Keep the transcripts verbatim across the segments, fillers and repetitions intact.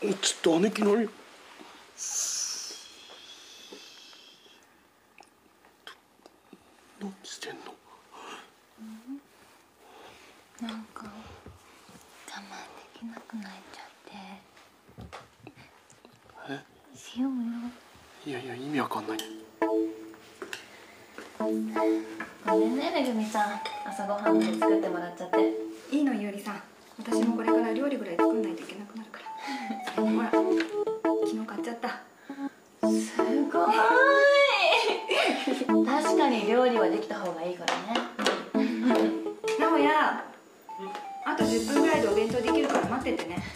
ちょっと姉貴何何してんの？ うん、なんか我慢できなくなっちゃって。 え？ しようよ。 いやいや意味わかんない。 ごめんねめぐみさん、朝ごはんまで作ってもらっちゃって。 いいのゆうりさん、私もこれから料理ぐらい作んないといけなくなるから。ほら昨日買っちゃった。 すごい確かに料理はできた方がいいからね。 なおや、あとじゅっぷんぐらいでお弁当できるから待っててね。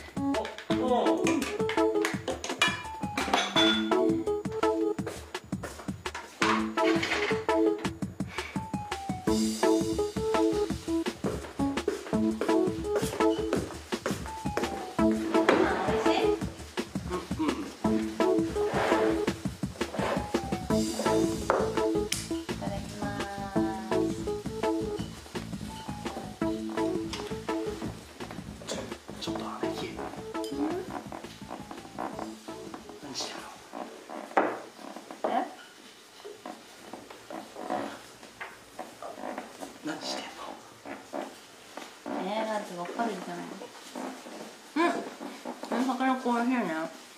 ちょっと姉貴、何してんの？ え？ 何してんの？ えー、だってわかるじゃない。うん、この魚コーヒーね。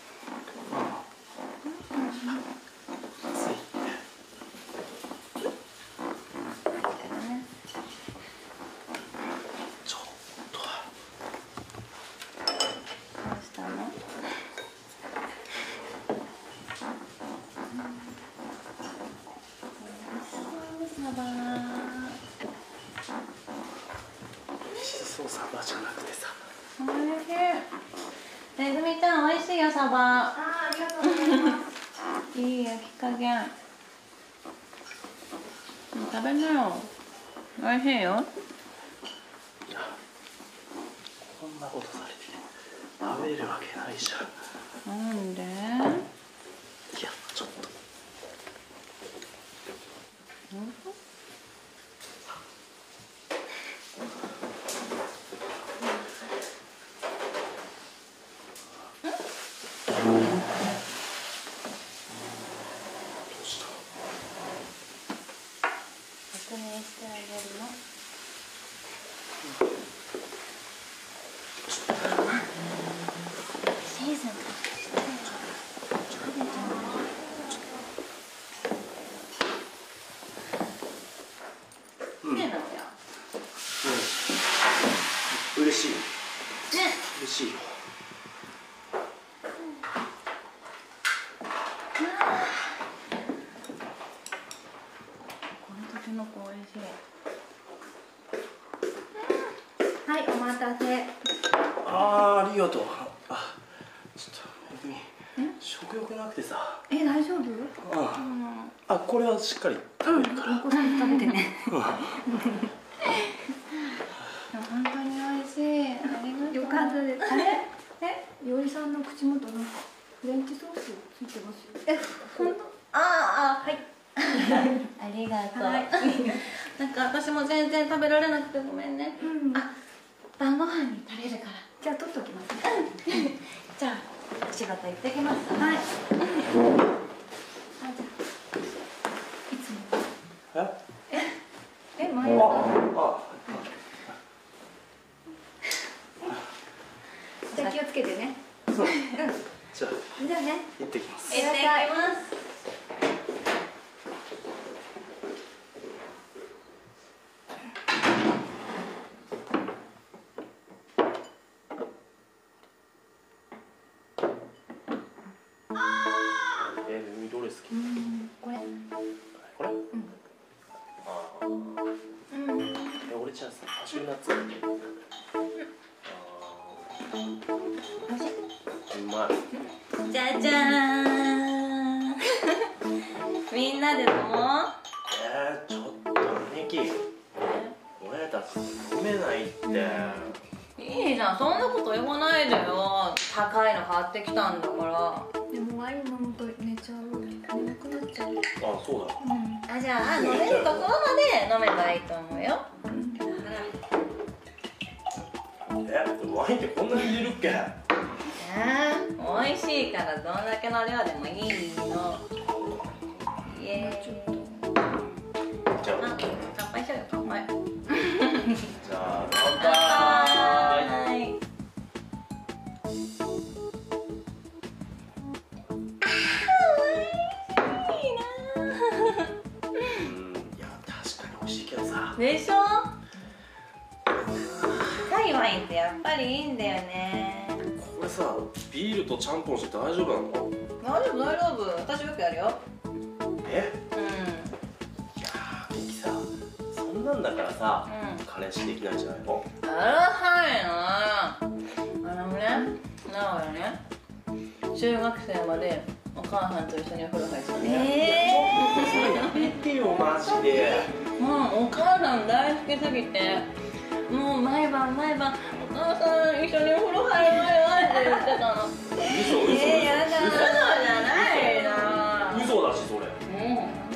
美味しそうサバじゃなくてさ。 おいしい。めぐみちゃん、おいしいよサバ。 あー、ありがとうございます。 いい焼き加減。食べなよ。おいしいよ。 いや、こんなことされて食べるわけないじゃん。 なんで？いや、ちょっと。 確認してあげるの。シーズンうん、 ねえなおや。 うん、嬉しい。 ね。 嬉しいよ。 この時の子おいしい。 はい、お待たせ。 あー、ありがとう。あ、ちょっとめぐみ、食欲なくてさ。 え、大丈夫？ ああ、あ、これはしっかり食べるから。 残さず食べてね。 本当に美味しい。ありがとう。 よかったです。あれ？え、ゆうりさんの口元なんかフレンチソースついてますよ。え、本当？ ああ、はい。ありがとう。 はい、 なんか私も全然食べられなくてごめんね。 うん、 あ、晩ご飯に足りるから。 じゃあ取っときますね。 じゃあお仕事行ってきます。 はい。あ、じゃあいつも。 え？ え、前あ、 は。 あ、 じゃあ気をつけてね。 そう。 うん。 じゃあじゃあね。 行ってきます。 行ってきます。 え、めぐみどれ好き？ うん、これ。 これ？ うん。 ああ。 うん。 え、俺じゃあさ、カシューナッツ。あおいしい。 あ、うまい。 じゃじゃーん。みんなで飲もう。 えー、ちょっと姉貴。俺たち飲めないって。 いいじゃん、そんなこと言わないでよ。高いの買ってきたんだから。 でもワイン飲むと寝ちゃう。眠くなっちゃう。 あ、そうだ。 うん。 あ、じゃあ飲めるところまで飲めばいいと思うよ。 え、ワインってこんなに入れるっけ？ えー、 美味しいからどんだけの量でもいいの。イエーイ。 じゃああ、乾杯しようよ、乾杯。 じゃあ乾杯。 はい。でしょ。高いワインってやっぱりいいんだよね。 これさ、ビールとちゃんぽんして大丈夫なの？ 大丈夫大丈夫、私よくやるよ。 え？ うん。 いやー、ミキさ、そんなんだからさ、 うん、 彼氏できないんじゃないの？ あらはいな。あのね、なおよね、中学生までお母さんと一緒にお風呂入ってたね。 えー、それやめてよマジで。 もうお母さん大好きすぎて、もう毎晩毎晩お母さん一緒にお風呂入るわよって言ってたの。 嘘嘘嘘。 えー、やだ。嘘じゃないな。 嘘だしそれ。 うん。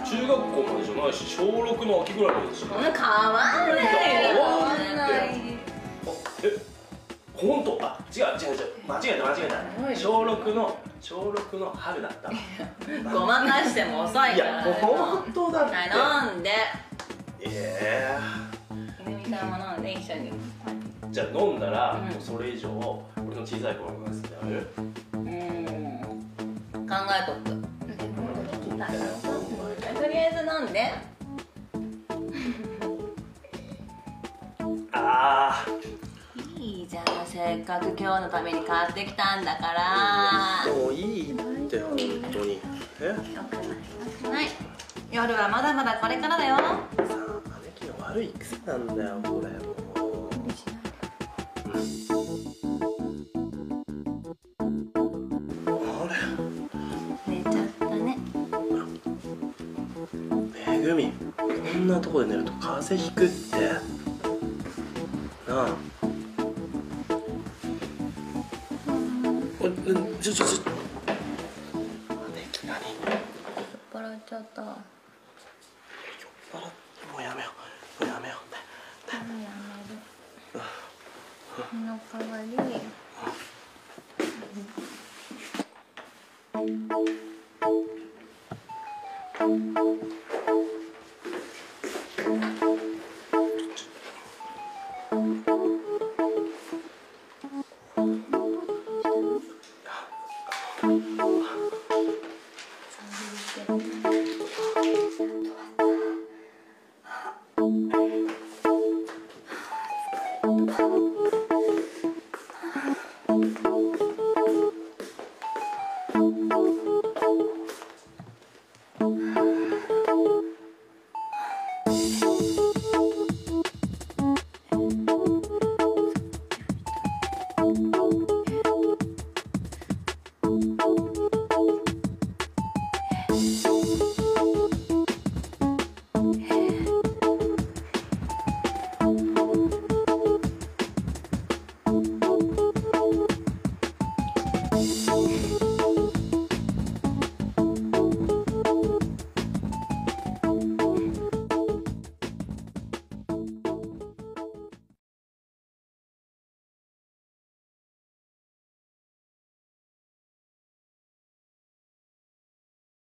中学校までじゃないし、小六の秋ぐらいまででしょ。 そんな変わんないよ。 変わんない。え、本当？あ、違う違う違う。間違えた間違えた。小六の小六の春だった。 ごまかしても遅いから。 いや本当だって。 飲んで。 ええ。ゆみさんも飲んで一緒に。 じゃあ飲んだら、もうそれ以上俺の小さい頃の話でやる？ うん。考えとく。とりあえず飲んで。 ああ。 いいじゃん、せっかく今日のために買ってきたんだから。 もういいって本当に。え？ よくないよくない。夜はまだまだこれからだよ。 さあ、姉貴の悪い癖なんだよこれもう。 寝ちゃったね。 めぐみ、こんなとこで寝ると風邪ひくってなあ。ちょちょちょ姉貴何？ 酔っ払っちゃった。 酔っ払ってもうやめようもうやめよう。 もうやめる。お腹悪い。 あ